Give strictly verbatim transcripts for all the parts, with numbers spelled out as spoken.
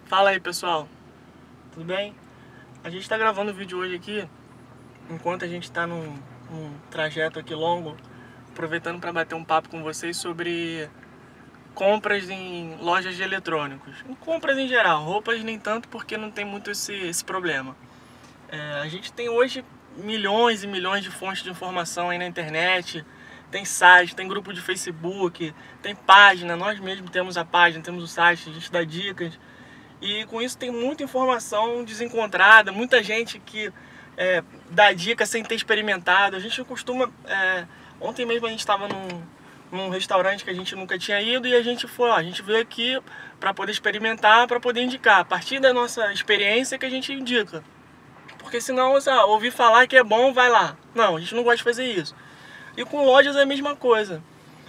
Fala aí, pessoal, tudo bem? A gente está gravando o vídeo hoje aqui enquanto a gente está num, num trajeto aqui longo, aproveitando para bater um papo com vocês sobre compras em lojas de eletrônicos, em compras em geral, roupas nem tanto porque não tem muito esse, esse problema. É, a gente tem hoje milhões e milhões de fontes de informação aí na internet, tem site, tem grupo de Facebook, tem página, nós mesmos temos a página, temos o site, a gente dá dicas. E com isso tem muita informação desencontrada, muita gente que é, dá dica sem ter experimentado. A gente costuma... É, ontem mesmo a gente estava num, num restaurante que a gente nunca tinha ido e a gente foi, ó, a gente veio aqui para poder experimentar, para poder indicar. A partir da nossa experiência que a gente indica. Porque senão, ah, ouvir falar que é bom, vai lá. Não, a gente não gosta de fazer isso. E com lojas é a mesma coisa.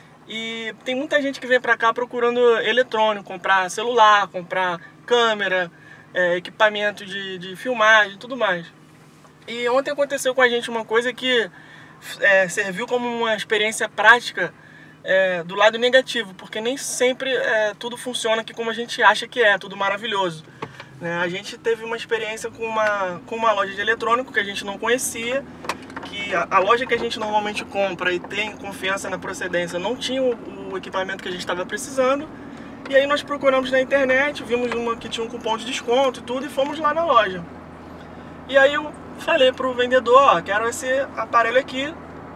E tem muita gente que vem pra cá procurando eletrônico, comprar celular, comprar câmera, é, equipamento de, de filmagem e tudo mais. E ontem aconteceu com a gente uma coisa que é, serviu como uma experiência prática é, do lado negativo, porque nem sempre é, tudo funciona aqui como a gente acha que é, tudo maravilhoso. Né? A gente teve uma experiência com uma, com uma loja de eletrônico que a gente não conhecia, que a, a loja que a gente normalmente compra e tem confiança na procedência não tinha o, o equipamento que a gente estava precisando. E aí nós procuramos na internet, vimos uma que tinha um cupom de desconto e tudo e fomos lá na loja. E aí eu falei pro vendedor, ó, quero esse aparelho aqui.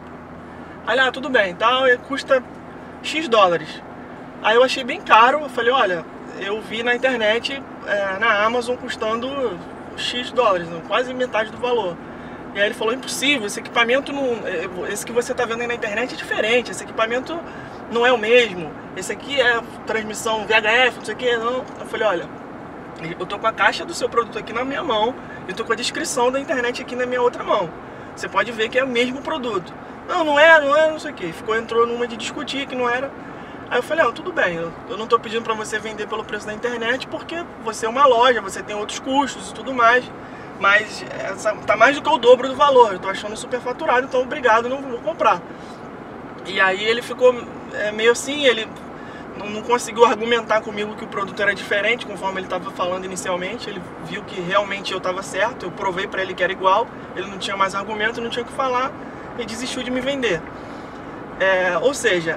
Aí, ah, tudo bem, tá, custa X dólares. Aí eu achei bem caro, eu falei, olha, eu vi na internet, é, na Amazon, custando X dólares, quase metade do valor. E aí ele falou, impossível, esse equipamento, não, esse que você tá vendo aí na internet é diferente, esse equipamento não é o mesmo, esse aqui é transmissão V H F, não sei o que, não. Eu falei, olha, eu tô com a caixa do seu produto aqui na minha mão, eu tô com a descrição da internet aqui na minha outra mão. Você pode ver que é o mesmo produto. Não, não é, não é, não sei o que. Ficou, entrou numa de discutir que não era. Aí eu falei, ó, tudo bem, eu, eu não tô pedindo pra você vender pelo preço da internet, porque você é uma loja, você tem outros custos e tudo mais. Mas essa, tá mais do que o dobro do valor, eu tô achando super faturado, então obrigado, não vou comprar. E aí ele ficou é, meio assim, ele não, não conseguiu argumentar comigo que o produto era diferente, conforme ele estava falando inicialmente. Ele viu que realmente eu estava certo, eu provei para ele que era igual, ele não tinha mais argumento, não tinha o que falar, e desistiu de me vender. É, ou seja,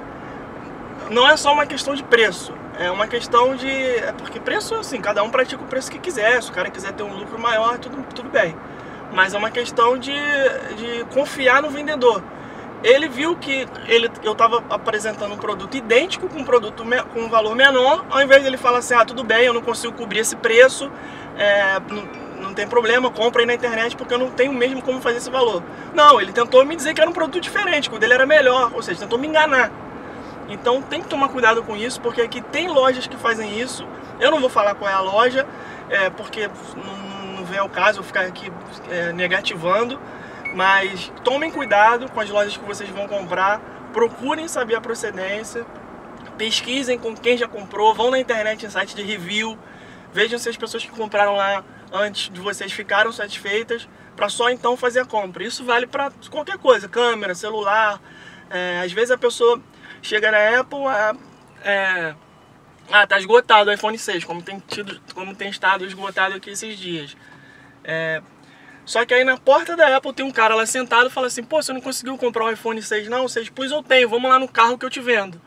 não é só uma questão de preço, é uma questão de... É porque preço, assim, cada um pratica o preço que quiser, se o cara quiser ter um lucro maior, tudo, tudo bem. Mas é uma questão de, de confiar no vendedor. Ele viu que ele, eu estava apresentando um produto idêntico, com um produto me, com um valor menor, ao invés de ele falar assim, ah, tudo bem, eu não consigo cobrir esse preço, é, não, não tem problema, compra aí na internet porque eu não tenho mesmo como fazer esse valor. Não, ele tentou me dizer que era um produto diferente, que o dele era melhor, ou seja, tentou me enganar. Então tem que tomar cuidado com isso, porque aqui tem lojas que fazem isso. Eu não vou falar qual é a loja, é, porque não, não vem ao caso eu ficar aqui é, negativando. Mas tomem cuidado com as lojas que vocês vão comprar, procurem saber a procedência, pesquisem com quem já comprou, vão na internet em site de review, vejam se as pessoas que compraram lá antes de vocês ficaram satisfeitas, para só então fazer a compra. Isso vale para qualquer coisa, câmera, celular. É, às vezes a pessoa chega na Apple, é, é, ah, tá esgotado o iPhone seis, como tem, tido, como tem estado esgotado aqui esses dias. É, Só que aí na porta da Apple tem um cara lá sentado e fala assim, pô, você não conseguiu comprar o iPhone seis não? O seis Plus eu tenho, vamos lá no carro que eu te vendo.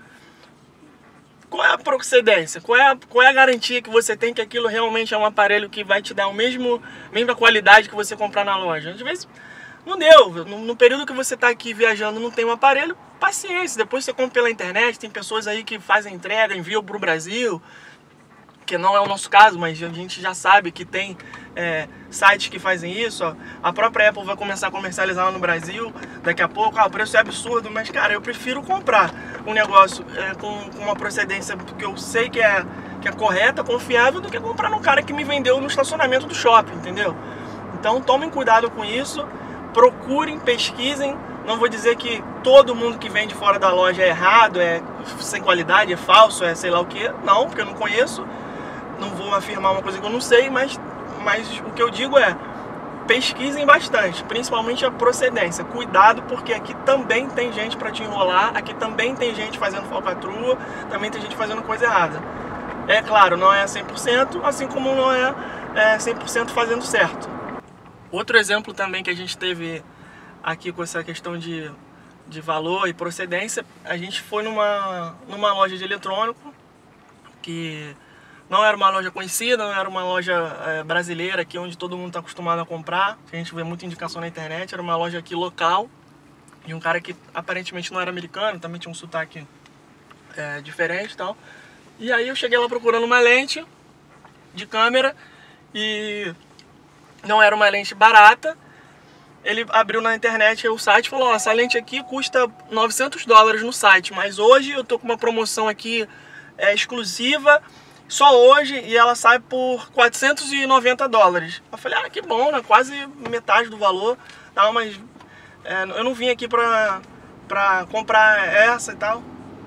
Qual é a procedência? Qual é a, qual é a garantia que você tem que aquilo realmente é um aparelho que vai te dar a mesmo, mesma qualidade que você comprar na loja? Às vezes não deu, no, no período que você está aqui viajando não tem um aparelho, paciência, depois você compra pela internet, tem pessoas aí que fazem entrega, enviam para o Brasil, que não é o nosso caso, mas a gente já sabe que tem é, sites que fazem isso. Ó. A própria Apple vai começar a comercializar lá no Brasil daqui a pouco. Ah, o preço é absurdo, mas cara, eu prefiro comprar um negócio é, com, com uma procedência que eu sei que é, que é correta, confiável, do que comprar no cara que me vendeu no estacionamento do shopping, entendeu? Então tomem cuidado com isso, procurem, pesquisem. Não vou dizer que todo mundo que vende fora da loja é errado, é sem qualidade, é falso, é sei lá o que. Não, porque eu não conheço. Não vou afirmar uma coisa que eu não sei, mas, mas o que eu digo é, pesquisem bastante, principalmente a procedência. Cuidado, porque aqui também tem gente para te enrolar, aqui também tem gente fazendo falcatrua, também tem gente fazendo coisa errada. É claro, não é cem por cento, assim como não é, é cem por cento fazendo certo. Outro exemplo também que a gente teve aqui com essa questão de, de valor e procedência, a gente foi numa, numa loja de eletrônico que não era uma loja conhecida, não era uma loja é, brasileira aqui onde todo mundo está acostumado a comprar, que a gente vê muita indicação na internet, era uma loja aqui local de um cara que aparentemente não era americano, também tinha um sotaque é, diferente e tal. E aí eu cheguei lá procurando uma lente de câmera e não era uma lente barata. Ele abriu na internet o site e falou, ó, essa lente aqui custa novecentos dólares no site, mas hoje eu tô com uma promoção aqui é, exclusiva, só hoje, e ela sai por quatrocentos e noventa dólares. Eu falei, ah, que bom, né? Quase metade do valor, tal, mas é, eu não vim aqui pra, pra comprar essa e tal.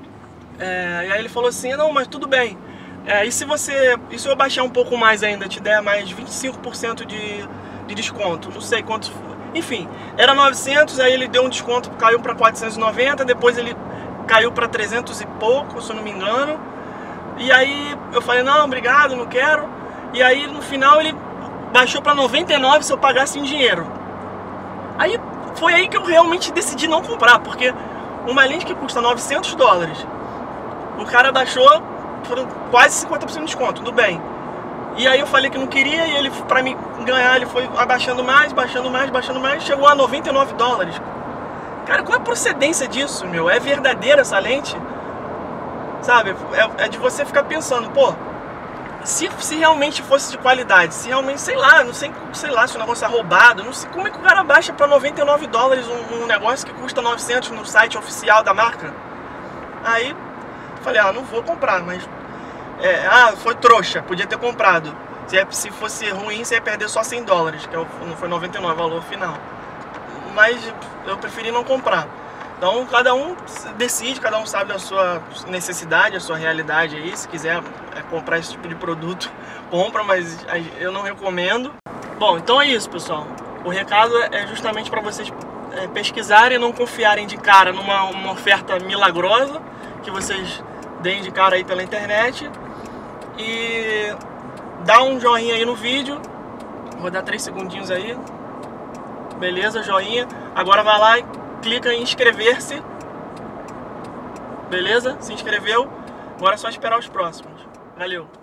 É, e aí ele falou assim, não, mas tudo bem. É, e se você, e se eu baixar um pouco mais ainda, te der mais vinte e cinco por cento de, de desconto, não sei quanto, enfim, era novecentos, aí ele deu um desconto, caiu para quatrocentos e noventa, depois ele caiu para trezentos e pouco, se eu não me engano. E aí eu falei, não, obrigado, não quero. E aí no final ele baixou para noventa e nove se eu pagasse em dinheiro. Aí foi aí que eu realmente decidi não comprar, porque uma lente que custa novecentos dólares, o cara baixou, foram quase cinquenta por cento de desconto, tudo bem. E aí eu falei que não queria, e ele, pra me ganhar, ele foi abaixando mais, baixando mais, baixando mais, chegou a noventa e nove dólares. Cara, qual é a procedência disso, meu? É verdadeira essa lente? Sabe, é, é de você ficar pensando, pô, se, se realmente fosse de qualidade, se realmente, sei lá, não sei, sei lá, se o negócio é roubado, não sei como é que o cara baixa pra noventa e nove dólares um, um negócio que custa novecentos no site oficial da marca. Aí falei, ah, não vou comprar, mas é, ah, foi trouxa, podia ter comprado. Se, se fosse ruim, você ia perder só cem dólares, que não foi noventa e nove, o valor final. Mas eu preferi não comprar. Então cada um decide, cada um sabe a sua necessidade, a sua realidade aí. Se quiser é, comprar esse tipo de produto, compra, mas eu não recomendo. Bom, então é isso, pessoal. O recado é justamente para vocês é, pesquisarem e não confiarem de cara numa uma oferta milagrosa que vocês deem de cara aí pela internet. E dá um joinha aí no vídeo. Vou dar três segundinhos aí. Beleza, joinha. Agora vai lá e clica em inscrever-se. Beleza? Se inscreveu. Agora é só esperar os próximos. Valeu!